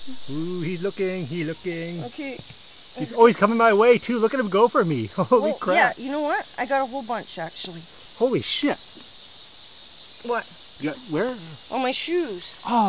Ooh, he's looking, Okay. He's always coming my way too. Look at him go for me. Holy crap. Yeah, you know what? I got a whole bunch actually. Holy shit. What? Yeah, where? On my shoes. Oh.